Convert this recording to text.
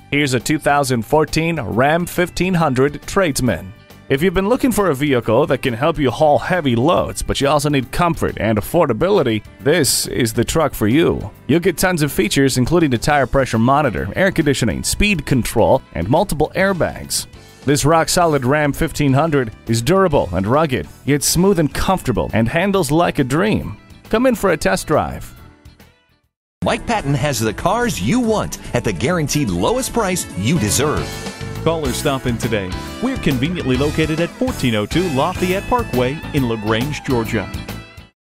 Here's a 2014 Ram 1500 Tradesman. If you've been looking for a vehicle that can help you haul heavy loads, but you also need comfort and affordability, this is the truck for you. You'll get tons of features including the tire pressure monitor, air conditioning, speed control, and multiple airbags. This rock-solid Ram 1500 is durable and rugged, yet smooth and comfortable, and handles like a dream. Come in for a test drive. Mike Patton has the cars you want at the guaranteed lowest price you deserve. Call or stop in today. We're conveniently located at 1402 Lafayette Parkway in LaGrange, Georgia.